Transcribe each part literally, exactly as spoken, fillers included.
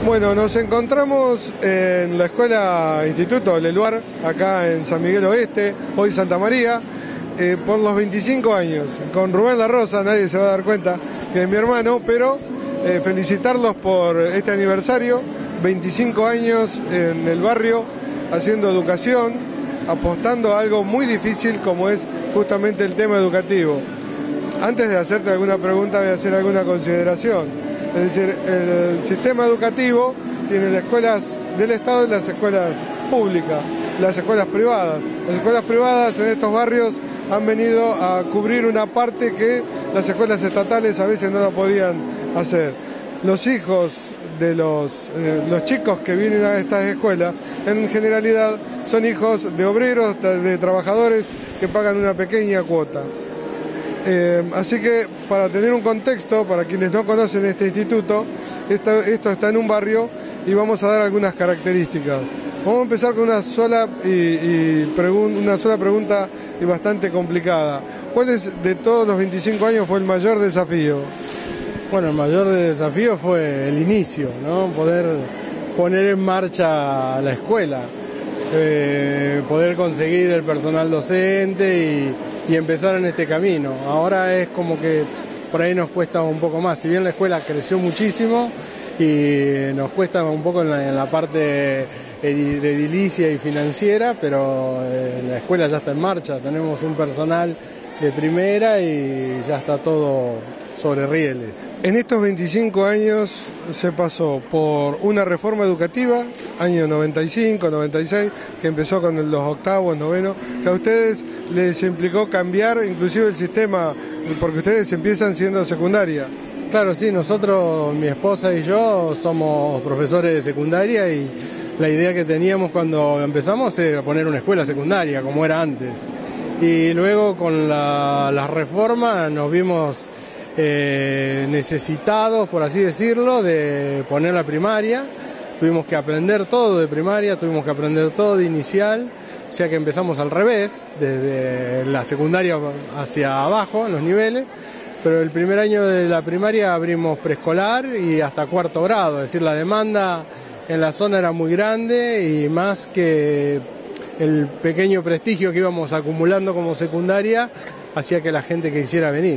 Bueno, nos encontramos en la escuela Instituto Leluar, acá en San Miguel Oeste, hoy Santa María, eh, por los veinticinco años. Con Rubén La Rosa, nadie se va a dar cuenta que es mi hermano, pero eh, felicitarlos por este aniversario, veinticinco años en el barrio, haciendo educación, apostando a algo muy difícil como es justamente el tema educativo. Antes de hacerte alguna pregunta, voy a hacer alguna consideración. Es decir, el sistema educativo tiene las escuelas del Estado y las escuelas públicas, las escuelas privadas. Las escuelas privadas en estos barrios han venido a cubrir una parte que las escuelas estatales a veces no la podían hacer. Los hijos de los, eh, los chicos que vienen a estas escuelas, en generalidad son hijos de obreros, de, de trabajadores que pagan una pequeña cuota. Eh, así que para tener un contexto, para quienes no conocen este instituto, esto, esto está en un barrio y vamos a dar algunas características. Vamos a empezar con una sola, y, y una sola pregunta y bastante complicada. ¿Cuál es, de todos los veinticinco años, fue el mayor desafío? Bueno, el mayor desafío fue el inicio, ¿no? Poder poner en marcha la escuela, eh, poder conseguir el personal docente y y empezar en este camino. Ahora es como que por ahí nos cuesta un poco más, si bien la escuela creció muchísimo y nos cuesta un poco en la, en la parte de edilicia y financiera, pero la escuela ya está en marcha, tenemos un personal de primera y ya está todo sobre rieles. En estos veinticinco años se pasó por una reforma educativa, año noventa y cinco, noventa y seis, que empezó con los octavos, novenos, que a ustedes les implicó cambiar inclusive el sistema, porque ustedes empiezan siendo secundaria. Claro, sí, nosotros, mi esposa y yo, somos profesores de secundaria y la idea que teníamos cuando empezamos era poner una escuela secundaria, como era antes. Y luego con la, la reforma nos vimos eh, necesitados, por así decirlo, de poner la primaria. Tuvimos que aprender todo de primaria, tuvimos que aprender todo de inicial, o sea que empezamos al revés, desde la secundaria hacia abajo, en los niveles, pero el primer año de la primaria abrimos preescolar y hasta cuarto grado, es decir, la demanda en la zona era muy grande y más que el pequeño prestigio que íbamos acumulando como secundaria hacía que la gente quisiera venir.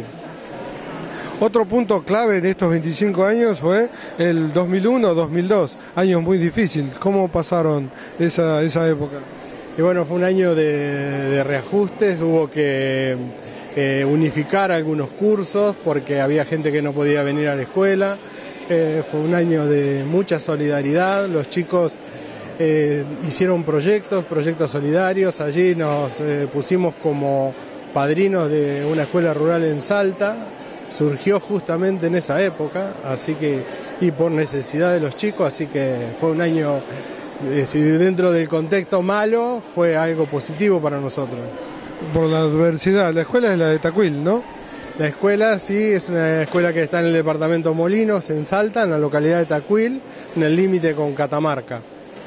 Otro punto clave en estos veinticinco años fue el dos mil uno dos mil dos, años muy difíciles. ¿Cómo pasaron esa, esa época? Y bueno, fue un año de, de reajustes, hubo que eh, unificar algunos cursos porque había gente que no podía venir a la escuela. Eh, fue un año de mucha solidaridad, los chicos Eh, hicieron proyectos, proyectos solidarios, allí nos eh, pusimos como padrinos de una escuela rural en Salta, surgió justamente en esa época, así que, y por necesidad de los chicos, así que fue un año, eh, si dentro del contexto malo, fue algo positivo para nosotros. Por la adversidad, la escuela es la de Tacuil, ¿no? La escuela, sí, es una escuela que está en el departamento Molinos, en Salta, en la localidad de Tacuil, en el límite con Catamarca.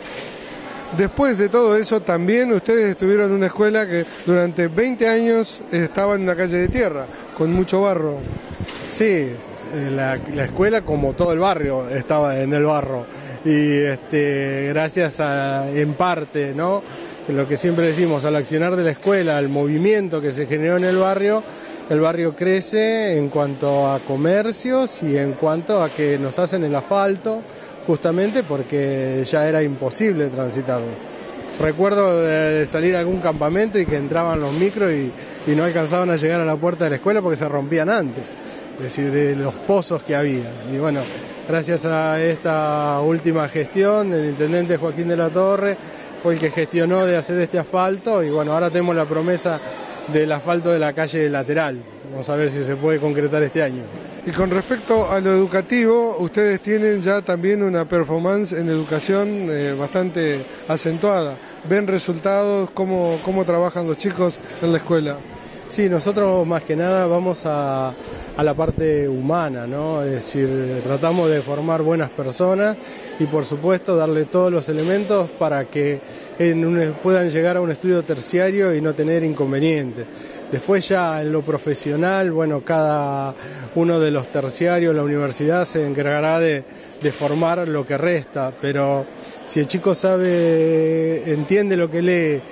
Después de todo eso, también ustedes estuvieron en una escuela que durante veinte años estaba en una calle de tierra, con mucho barro. Sí, la, la escuela, como todo el barrio, estaba en el barro. Y este, gracias a, en parte, ¿no?, lo que siempre decimos, al accionar de la escuela, al movimiento que se generó en el barrio, el barrio crece en cuanto a comercios y en cuanto a que nos hacen el asfalto, justamente porque ya era imposible transitarlo. Recuerdo de salir a algún campamento y que entraban los micros y, y no alcanzaban a llegar a la puerta de la escuela porque se rompían antes, es decir, de los pozos que había. Y bueno, gracias a esta última gestión, el intendente Joaquín de la Torre fue el que gestionó de hacer este asfalto y bueno, ahora tenemos la promesa del asfalto de la calle lateral. Vamos a ver si se puede concretar este año. Y con respecto a lo educativo, ustedes tienen ya también una performance en educación eh, bastante acentuada. ¿Ven resultados? ¿Cómo, cómo trabajan los chicos en la escuela? Sí, nosotros más que nada vamos a, a la parte humana, ¿no? Es decir, tratamos de formar buenas personas y por supuesto darle todos los elementos para que en un, puedan llegar a un estudio terciario y no tener inconvenientes. Después ya en lo profesional, bueno, cada uno de los terciarios, la universidad se encargará de, de formar lo que resta, pero si el chico sabe, entiende lo que lee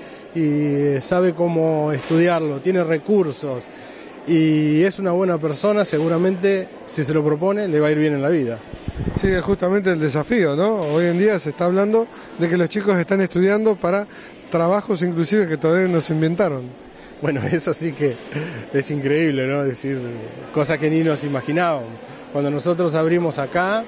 y sabe cómo estudiarlo, tiene recursos y es una buena persona, seguramente si se lo propone le va a ir bien en la vida. Sí, es justamente el desafío, ¿no? Hoy en día se está hablando de que los chicos están estudiando para trabajos inclusive que todavía no se inventaron. Bueno, eso sí que es increíble, ¿no? Es decir, cosas que ni nos imaginábamos. Cuando nosotros abrimos acá,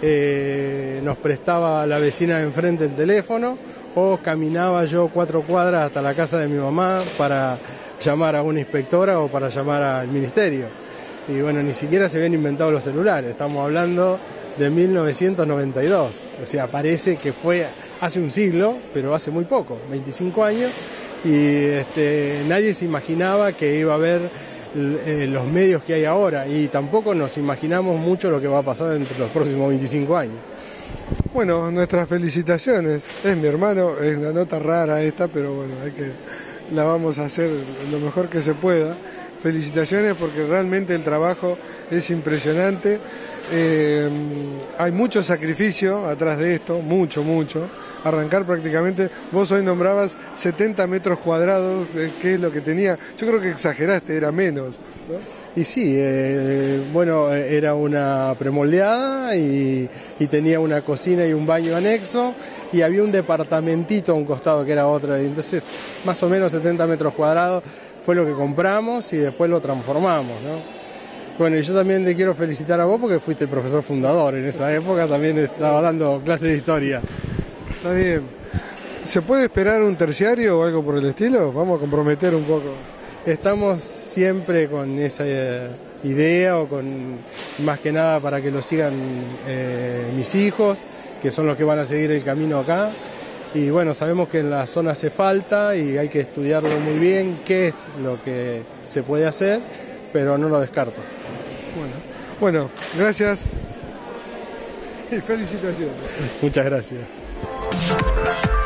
eh, nos prestaba la vecina de enfrente el teléfono o caminaba yo cuatro cuadras hasta la casa de mi mamá para llamar a una inspectora o para llamar al ministerio. Y bueno, ni siquiera se habían inventado los celulares, estamos hablando de mil novecientos noventa y dos. O sea, parece que fue hace un siglo, pero hace muy poco, veinticinco años. Y este, nadie se imaginaba que iba a haber eh, los medios que hay ahora y tampoco nos imaginamos mucho lo que va a pasar entre los próximos veinticinco años. Bueno, nuestras felicitaciones. Es mi hermano, es una nota rara esta, pero bueno, hay que, la vamos a hacer lo mejor que se pueda. Felicitaciones porque realmente el trabajo es impresionante. Eh, hay mucho sacrificio atrás de esto, mucho, mucho. Arrancar prácticamente, vos hoy nombrabas setenta metros cuadrados, que es lo que tenía. Yo creo que exageraste, era menos, ¿no? Y sí, eh, bueno, era una premoldeada y, y tenía una cocina y un baño anexo y había un departamentito a un costado que era otra. Entonces, más o menos setenta metros cuadrados fue lo que compramos y después lo transformamos, ¿no? Bueno, y yo también te quiero felicitar a vos porque fuiste el profesor fundador. En esa época también estaba dando clases de historia. Está bien. ¿Se puede esperar un terciario o algo por el estilo? Vamos a comprometer un poco. Estamos siempre con esa idea o con más que nada para que lo sigan eh, mis hijos, que son los que van a seguir el camino acá. Y bueno, sabemos que en la zona hace falta y hay que estudiarlo muy bien, qué es lo que se puede hacer, pero no lo descarto. Bueno, bueno, gracias y felicitaciones. Muchas gracias.